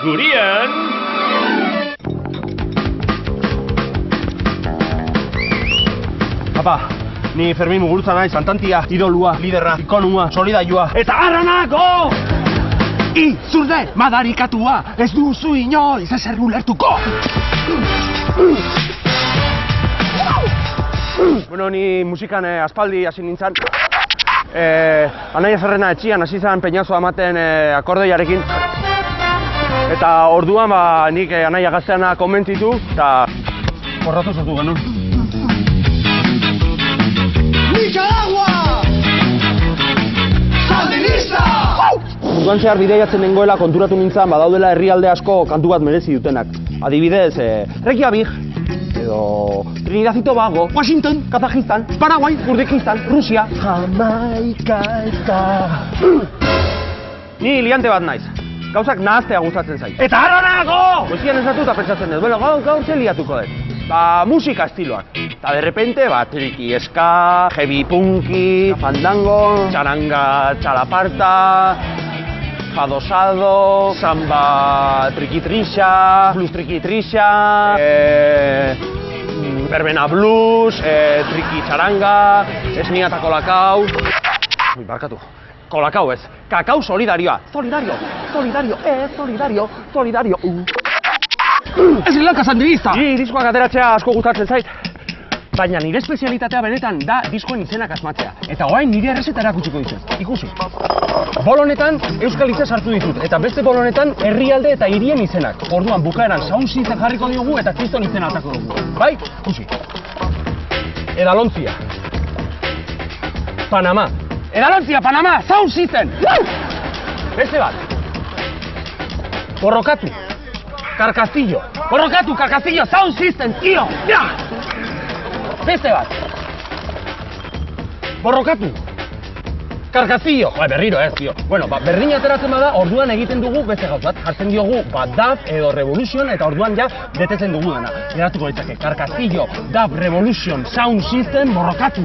Gurien! Apa, ni Fermin Muguruza naiz, santantia, idolua, liderra, ikonua, solidaioa. Eta arranako! Zurde, madarikatua, ez duzu inoiz ezer ulertuko! Bueno, ni musikan aspaldi hasi nintzen. Anaia Zerrena etxian hasi zen peinazoa ematen akordeoiarekin. Eta orduan nik anaia gazteana konbentzitu eta porratu sortu genuen. Nicaragua! Sandinista! Munduan zehar bideiatzen nengoela konturatu nintzen badaudela herrialde asko kantu bat merezi dutenak. Adibidez, Reykjavik, edo Trinidad y Tobago, Washington, Kazajistan, Paraguay, Kurdikistan, Rusia, Jamaika eta... Ni liante bat naiz. Gauzak nahaztea gustatzen zait. Eta harranago! Goizian ez datuta pentsatzen dut, gaur zen liatuko dut. Musika estiloak. Eta derrepente, triki ska, heavy punky, fandango, charanga, chalaparta, fadosado, samba trikitrisha, blues trikitrisha, verbena blues, triki charanga, esnia eta kolakau. Barkatu. Kolakau ez, kakao solidarioa. Solidario, solidario, solidario, solidario. Ez Lanka Sandinista! Ni diskoak ateratzea asko gustatzen zait. Baina nire espezialitatea benetan da diskoen izenak asmatzea. Eta orain nire errezeta erakutsiko dizut. Ikusi. Bolonetan euskal hitza sartu ditut, eta beste bolonetan herrialde eta hirien izenak. Orduan bukaeran sound system jarriko diogu eta kriston izena atako dugu. Bai? Ikusi. Edalontzia. Panama. Edalontzia, Panama, sound system! Beste bat. Borrokatu. Carcastillo. Borrokatu, Carcastillo, sound system, tío! Ja! Beste bat. Borrokatu. Carcastillo. Berriro ez, tío. Bueno, berdin ateratzen bada, orduan egiten dugu beste gauz bat. Jartzen diogu, DAB edo Revolution, eta orduan ja betetzen dugu dena. Geratuko ditzake, Carcastillo, DAB, Revolution, sound system, borrokatu.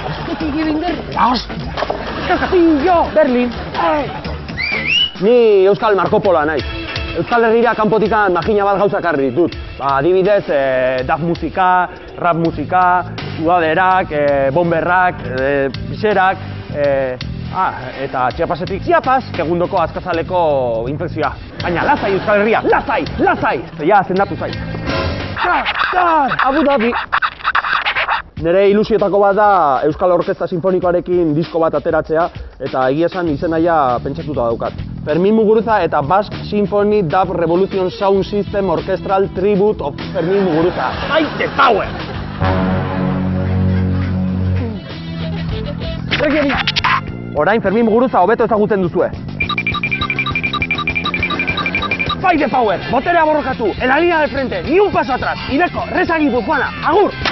Carcastillo, Berlin. Ni Euskal Marco Poloa naiz. Euskal Herrira kanpotikan magina bat gauzak harri ditut. Adibidez, DAF musika, rap musika, sudaderak, bomberrak, pixerak, eta Chiapasetik Chiapas, segundoko azkazaleko infekzioa. Baina lasai Euskal Herria, lasai, lasai! Ja, zendatu zait. Abu Dhabi! Nire ilusiotako bat da Euskal Orkestra Sinfonikoarekin disko bat ateratzea, eta egia esan izenaia pentsatuta daukat. Fermin Muguruza eta Basque Symphony Dub Revolution Sound System Orchestral Tribute of Fermin Muguruza. Fight the power! Orain Fermin Muguruza hobeto ezagutzen duzue. Fight the power! Boterea borrokatu, en la línea del frente, ni un paso atrás. Ibeco, Reza Guipuzcoana, agur!